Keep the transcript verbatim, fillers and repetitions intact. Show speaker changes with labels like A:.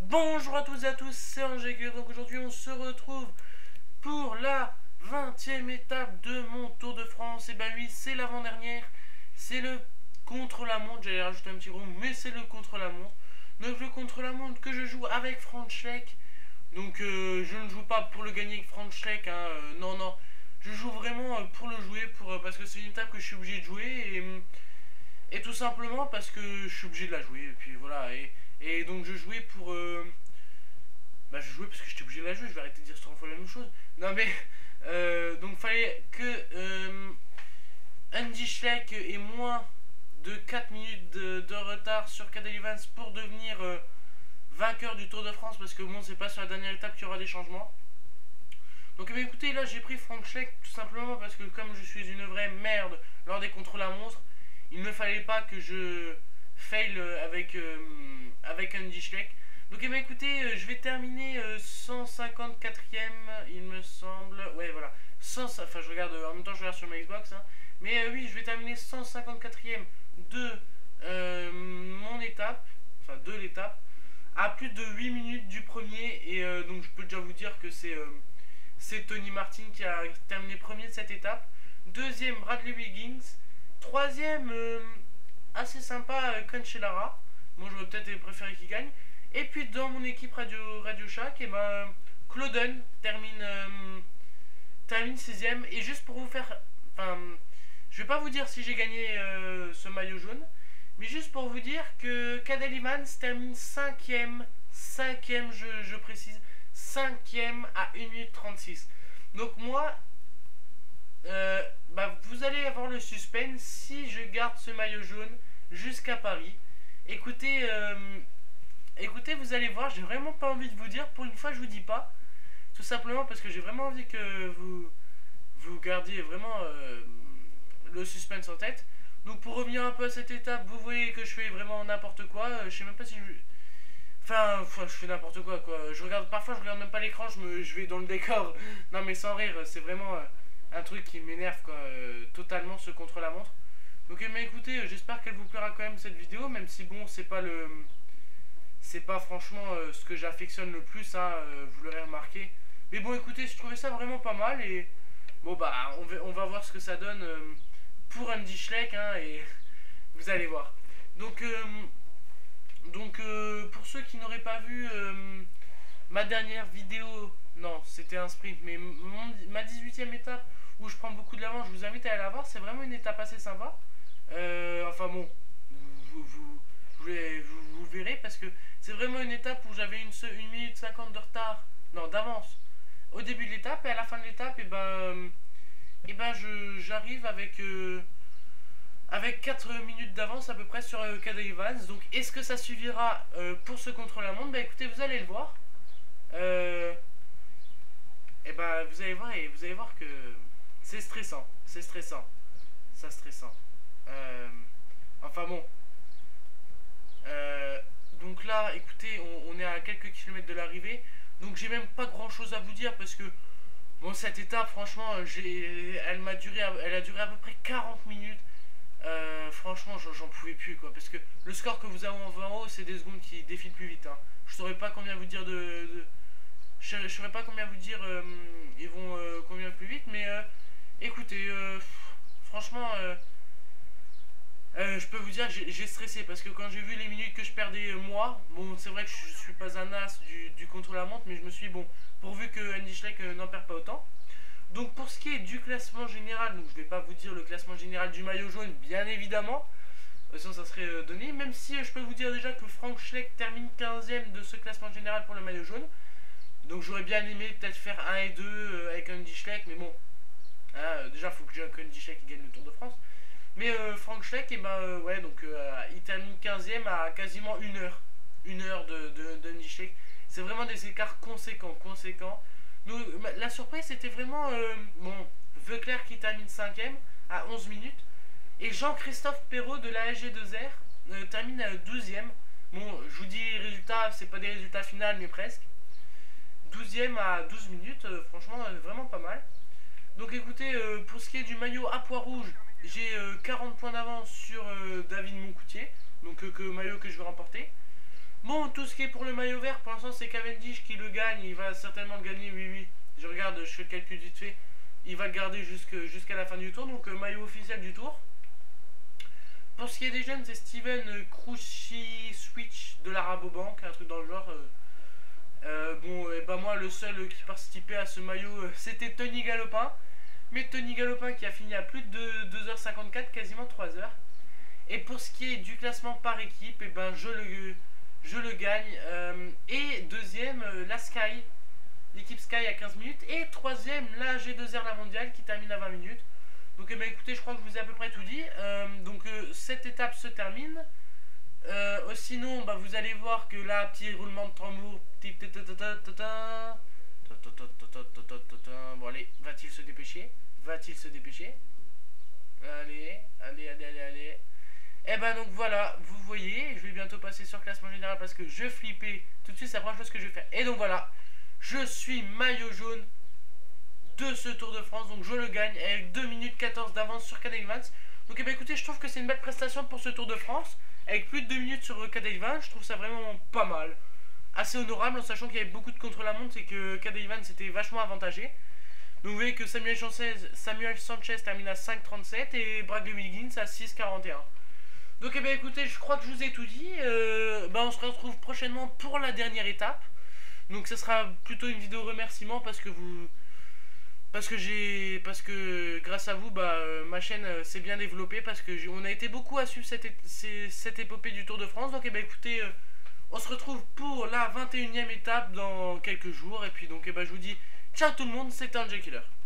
A: Bonjour à tous et à tous, c'est Angèle. Donc aujourd'hui on se retrouve pour la vingtième étape de mon Tour de France. Et ben oui, c'est l'avant-dernière, c'est le contre-la-montre, j'allais rajouter un petit gros, mais c'est le contre-la-montre. Donc le contre-la-montre que je joue avec Franz Schleck. Donc euh, je ne joue pas pour le gagner avec Franz Schleck, hein, euh, non non. Je joue vraiment pour le jouer, pour, euh, parce que c'est une étape que je suis obligé de jouer et... Et tout simplement parce que je suis obligé de la jouer. Et puis voilà. Et, et donc je jouais pour... Euh... Bah je jouais parce que j'étais obligé de la jouer. Je vais arrêter de dire trois fois la même chose. Non mais... Euh, donc fallait que... Euh, Andy Schleck ait moins de quatre minutes de, de retard sur Cadel Evans pour devenir euh, vainqueur du Tour de France. Parce que bon, c'est pas sur la dernière étape qu'il y aura des changements. Donc bah, écoutez, là j'ai pris Franz Schleck tout simplement parce que comme je suis une vraie merde lors des contre-la-montre, il ne fallait pas que je fail avec, euh, avec Andy Schleck. Donc eh bien, écoutez, euh, je vais terminer euh, cent cinquante-quatrième, il me semble. Ouais, voilà. cent, enfin, je regarde, en même temps, je regarde sur ma Xbox. Hein. Mais euh, oui, je vais terminer cent cinquante-quatrième de euh, mon étape, enfin de l'étape, à plus de huit minutes du premier. Et euh, donc, je peux déjà vous dire que c'est euh, c'est Tony Martin qui a terminé premier de cette étape. Deuxième, Bradley Wiggins. Troisième, euh, assez sympa, euh, Cancellara. Moi, j'aurais peut-être préféré qu'il gagne. Et puis, dans mon équipe Radio, Radio Shack, et ben, Clauden termine, euh, termine sixième. Et juste pour vous faire... Enfin, je vais pas vous dire si j'ai gagné euh, ce maillot jaune. Mais juste pour vous dire que Cadel Evans termine cinquième. Cinquième, je, je précise. Cinquième à une minute trente-six. Donc moi... Euh, bah, vous allez avoir le suspense si je garde ce maillot jaune jusqu'à Paris. Écoutez, euh, écoutez, vous allez voir, j'ai vraiment pas envie de vous dire. Pour une fois, je vous dis pas. Tout simplement parce que j'ai vraiment envie que vous, vous gardiez vraiment euh, le suspense en tête. Donc pour revenir un peu à cette étape, vous voyez que je fais vraiment n'importe quoi. Euh, je sais même pas si je... Enfin, je fais n'importe quoi, quoi. Je regarde, parfois, je regarde même pas l'écran, je, me, je vais dans le décor. Non mais sans rire, c'est vraiment... Euh, un truc qui m'énerve quoi, euh, totalement ce contre-la-montre. Donc mais écoutez, euh, j'espère qu'elle vous plaira quand même cette vidéo, même si bon, c'est pas le... C'est pas franchement euh, ce que j'affectionne le plus, hein, euh, vous l'aurez remarqué. Mais bon écoutez, je trouvais ça vraiment pas mal et... Bon bah, on va, on va voir ce que ça donne euh, pour Andy Schleck, hein, et vous allez voir. Donc, euh, donc euh, pour ceux qui n'auraient pas vu euh, ma dernière vidéo... Non, c'était un sprint, mais mon, ma dix-huitième étape où je prends beaucoup de l'avance, je vous invite à aller la voir. C'est vraiment une étape assez sympa. Euh, enfin bon, vous, vous, vous, vous, vous verrez parce que c'est vraiment une étape où j'avais une, une minute cinquante de retard, non d'avance, au début de l'étape et à la fin de l'étape, et ben, et ben j'arrive avec, euh, avec quatre minutes d'avance à peu près sur euh, Cadel Evans. Donc est-ce que ça suffira euh, pour ce contre-la-montre? Bah écoutez, vous allez le voir. Euh... Et bah vous allez voir et vous allez voir que c'est stressant, c'est stressant, ça stressant. Euh, enfin bon. Euh, donc là, écoutez, on, on est à quelques kilomètres de l'arrivée, donc j'ai même pas grand chose à vous dire parce que bon cette étape, franchement, j'ai, elle m'a duré, elle a duré à peu près quarante minutes. Euh, franchement, j'en pouvais plus quoi, parce que le score que vous avez en haut, c'est des secondes qui défilent plus vite. Hein. Je saurais pas combien vous dire de, de Je ne saurais pas combien vous dire, euh, ils vont euh, combien plus vite, mais euh, écoutez, euh, franchement, euh, euh, je peux vous dire que j'ai stressé parce que quand j'ai vu les minutes que je perdais euh, moi, bon, c'est vrai que je suis pas un as du, du contre-la-montre, mais je me suis dit, bon, pourvu que Andy Schleck euh, n'en perd pas autant. Donc pour ce qui est du classement général, donc je vais pas vous dire le classement général du maillot jaune, bien évidemment, euh, sinon ça serait euh, donné, même si euh, je peux vous dire déjà que Franz Schleck termine quinzième de ce classement général pour le maillot jaune. Donc j'aurais bien aimé peut-être faire un et deux euh, avec Andy Schleck, mais bon, hein, euh, déjà il faut que j'ai Andy Schleck qui gagne le Tour de France. Mais euh, Franz Schleck, et ben euh, ouais, donc euh, il termine quinzième à quasiment une heure, une heure de, de, de Andy Schleck. C'est vraiment des écarts conséquents, conséquents. Donc la surprise c'était vraiment, euh, bon, Veuclair qui termine cinquième à onze minutes, et Jean-Christophe Perrault de la S G deux R euh, termine à douzième. Bon, je vous dis les résultats, c'est pas des résultats finaux, mais presque. douzième à douze minutes, euh, franchement euh, vraiment pas mal. Donc écoutez, euh, pour ce qui est du maillot à pois rouge, j'ai euh, quarante points d'avance sur euh, David Moncoutier, donc euh, que maillot que je vais remporter. Bon, tout ce qui est pour le maillot vert, pour l'instant c'est Cavendish qui le gagne, il va certainement le gagner, oui oui. Je regarde, je fais le calcul vite fait. Il va le garder jusqu'à la fin du tour, donc euh, maillot officiel du tour. Pour ce qui est des jeunes, c'est Steven Crouchy Switch de la Rabobank, un truc dans le genre. Euh, euh, bon, et bah moi le seul qui participait à ce maillot, euh, c'était Tony Galopin. Mais Tony Galopin qui a fini à plus de deux heures cinquante-quatre, quasiment trois heures. Et pour ce qui est du classement par équipe, et ben je le, je le gagne. Euh, et deuxième, euh, la Sky, l'équipe Sky à quinze minutes. Et troisième, la G deux R La Mondiale qui termine à vingt minutes. Donc eh ben, écoutez, je crois que je vous ai à peu près tout dit. Euh, donc euh, cette étape se termine. Euh, sinon, bah, vous allez voir que là, petit roulement de tambour. Bon allez, va-t-il se dépêcher? Va-t-il se dépêcher? Allez, allez, allez, allez, allez. Et ben donc voilà, vous voyez, je vais bientôt passer sur le classement général parce que je flippais tout de suite, c'est la première chose que je vais faire. Et donc voilà, je suis maillot jaune de ce Tour de France, donc je le gagne avec deux minutes quatorze d'avance sur Cadel Evans. Donc et ben écoutez, je trouve que c'est une belle prestation pour ce Tour de France, avec plus de deux minutes sur Cadel Evans, je trouve ça vraiment pas mal. Assez honorable en sachant qu'il y avait beaucoup de contre-la-montre et que Cadel Evans était vachement avantagé. Donc vous voyez que Samuel Sanchez, Samuel Sanchez termine à cinq trente-sept et Bradley Wiggins à six quarante et un. Donc eh bien écoutez, je crois que je vous ai tout dit. Euh, bah, on se retrouve prochainement pour la dernière étape. Donc ce sera plutôt une vidéo remerciement parce que vous... Parce que j'ai... Parce que grâce à vous, bah, ma chaîne s'est bien développée. Parce que on a été beaucoup à suivre cette, cette épopée du Tour de France. Donc eh bien écoutez, euh, on se retrouve pour la vingt et unième étape dans quelques jours. Et puis donc eh ben, je vous dis ciao tout le monde, c'était un J Killer.